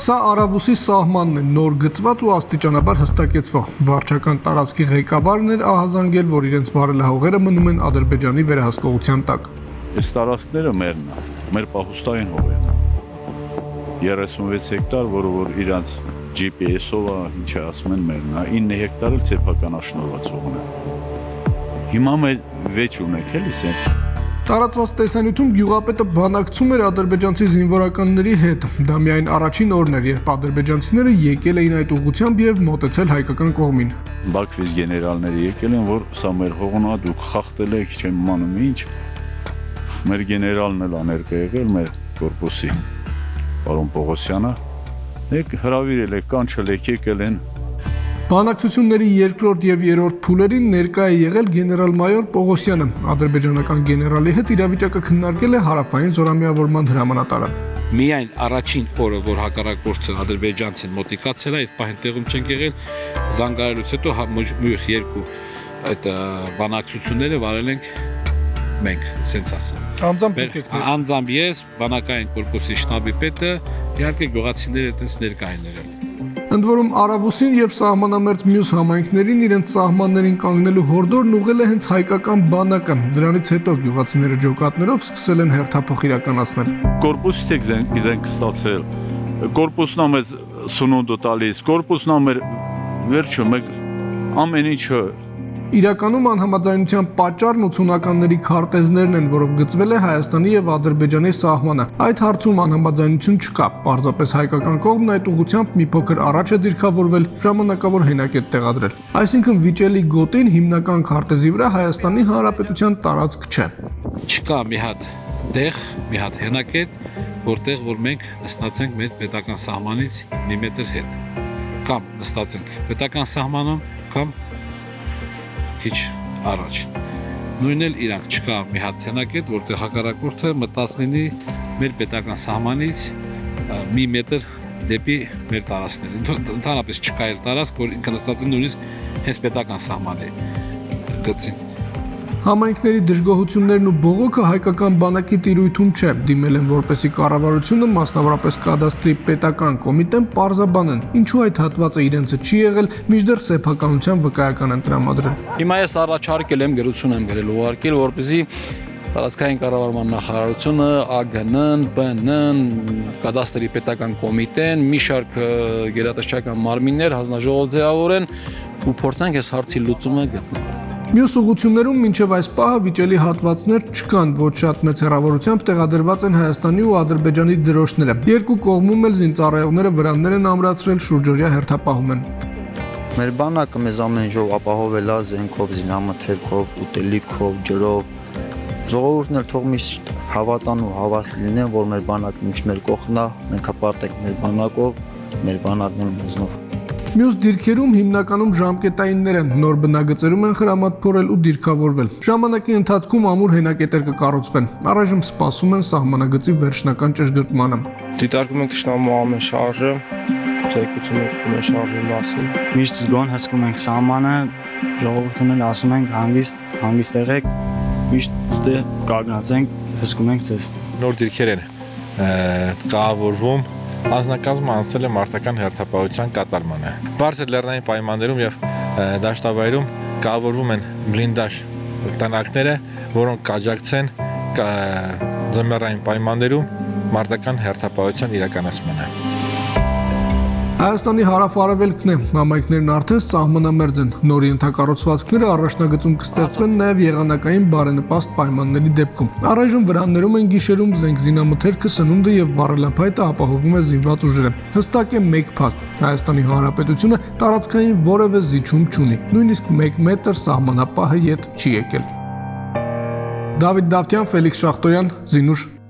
Սա Արավուսի սահմանն է, նոր գծված ու աստիճանաբար հստակեցվող։ Վարչական տարածքի ղեկավարն էր ահազանգել, որ իրենց վարելահողերը մնում են Ադրբեջանի վերահսկողության տակ։ Այս տարածքները մերն է, մեր պահուստային հողերն է։ 36 հեկտար, որը որ իրանց GPS-ով է, ինչ է ասում են մերն է, 9 հեկտար էլ սեփական աշնորհված հողն է։ Հիմա մեր վեճ ունենք էլի սենց։ Տարածված տեսանյութում գյուղապետը բանակցում էր ադրբեջանցի զինվորականների հետ։ Դա միայն առաջին օրն էր, երբ ադրբեջանցիները եկել էին այդ ուղղությամբ եւ մոտեցել հայկական կողմին։ Բաքվից գեներալները եկել են, որ սա մեր հողն է, դուք խախտել եք, չեմ իմանում ինչ։ Մեր գեներալն էլ աներկա եղել, մեր կորպուսի պարոն Պողոսյանը։ Եք հրավիրել եք, կանչել եք, եկել են։ Բանակցությունների երկրորդ եւ երրորդ փուլերին ներկա է եղել գեներալ-մայոր Պողոսյանը։ Ադրբեջանական գեներալի հետ իրավիճակը քննարկել է հարավային զորամիավորման հրամանատարը։ Միայն առաջին օրը, որ հակառակորդը ադրբեջանցին մոտիկացել է, այդ պահին տեղում չենք եղել, զանգարելուց հետո մյուս երկու այդ բանակցությունները վարել ենք մենք, ասենց ասեմ։ Անձամբ ես, բանակային կորպուսի շտաբի պետը, իհարկե գյուղացիները այդպես ներկային եղել։ Ընդ որում Արավուսին եւ սահմանամերձ մյուս համայնքներին իրենց սահմաններին կանգնելու հորդորն ուղղել է հենց հայկական բանակը։ Դրանից հետո գյուղացիները ջոկատներով սկսել են հերթափոխ իրականացնել։ Կորպուսից եք իրենք ստացել։ Կորպուսն է մեզ սնունդը տալիս, կորպուսն է մեր վերջը մեկ ամեն ինչը։ Իրականում անհամաձայնության պատճառն 80-ականների քարտեզներն են, որով գծվել է Հայաստանի եւ Ադրբեջանի սահմանը։ Այդ հարցում անհամաձայնություն չկա։ Պարզապես հայկական կողմն այդ ուղղությամբ մի փոքր առաջ է դիրքավորվել, ժամանակավոր հենակետ տեղադրել։ Այսինքն վիճելի գոտին հիմնական քարտեզի վրա Հայաստանի Հանրապետության տարածք չէ։ Չկա մի հատ տեղ, մի հատ հենակետ, որտեղ որ մենք նստացենք մեր պետական սահմանից մի մետր հետ։ Կամ նստացենք պետական սահմանում, կամ քիչ առաջ։ Նույնն էլ իրանք չկա մի հատ հենակետ, որտեղ հակառակորդը մտած լինի մեր պետական սահմանից մի մետր դեպի մեր տարածքները։ Ընդհանրապես չկա էլ տարածք, որ ինքը նստած է նույնիսկ հենց պետական սահմանի գծին։ Համայնքների դժգոհություններն ու բողոքը հայկական բանակի տիրույթում չէ, դիմել են որպեսի կառավարությունը, մասնավորապես կադաստրի պետական կոմիտեն պարզաբանեն, ինչու այդ հատվածը իրենցը չի եղել, մինչդեռ սեփականության վկայական են տրամադրել։ Հիմա ես առաջարկել եմ, գրություն եմ գրել ուղարկել, որպեսզի տարածքային կառավարման նախարարությունը, ԱԳՆ-ն, ԲՆ-ն, կադաստրի պետական կոմիտեն, մի շարք գերատեսչական մարմիններ հանձնաժողով ձևավորեն ու փորձենք այս հարցի լուծումը գտնել։ Մյուս ուղղություններում մինչև այս պահը վիճելի հատվածներ չկան, ոչ շատ մեծ հեռավորությամբ տեղադրված են Հայաստանի ու Ադրբեջանի դրոշները։ Երկու կողմում էլ զինծառայողները վրաններ են ամրացրել, շուրջօրյա հերթապահում են։ Մեր բանակը մեզ ամեն ժող ապահովել է զենքով, զինամթերքով, ուտելիքով, ջրով։ Ժողովուրդն էլ թող միշտ հավատան ու հավաս լինեն, որ մեր բանակը միշտ մեր կողքն է, մենք հպարտենք մեր բանակով, մեր բանակն էլ մեզնով։ Մյուս դիրքերում հիմնականում ժամկետայիններ են, նոր բնագծերում են խրամատ փորել ու դիրքավորվել։ Ժամանակի ընթացքում ամուր հենակետեր կկառուցվեն։ Առայժմ սպասում են սահմանագծի վերջնական ճշգրտմանը։ Դիտարկում ենք թշնամու ամեն շարժը, ցեկությունը ամեն շարժի մասին։ Միշտ զգոն հսկում ենք սահմանը, ժողովրդուն էլ ասում ենք հանգիստ եղեք, միշտ ստե կանգնած ենք, հսկում ենք ձեզ։ Նոր դիրքեր են կառավարվում։ Անձնակազմը անցել է մարտական հերթապահության կատարմանը։ Բարձր լեռնային պայմաններում եւ դաշտավայրում կառավարվում են բլինդաժ տնակները, որոնք կաջակցեն ձմեռային պայմաններում մարտական հերթապահության իրականացմանը։ Հայաստանի հարավ-արևելքն է, համայնքներն արդեն սահմանամերձ են, նոր ենթակառուցվածքները առաջնագծում կստեղծվեն նաև եղանակային բարենպաստ պայմանների դեպքում։ Առայժմ վրաններում են գիշերում զենք զինամթերքը, սնունդը եւ վառելափայտը ապահովում է զինված ուժերը։ Հստակ է մեկ փաստ՝ Հայաստանի Հանրապետությունը տարածքային որևէ զիջում չունի, նույնիսկ 1 մետր սահմանապահը ետ չի եկել։ Դավիթ Դավթյան, Ֆելիքս Շախտոյան, Զինուժ։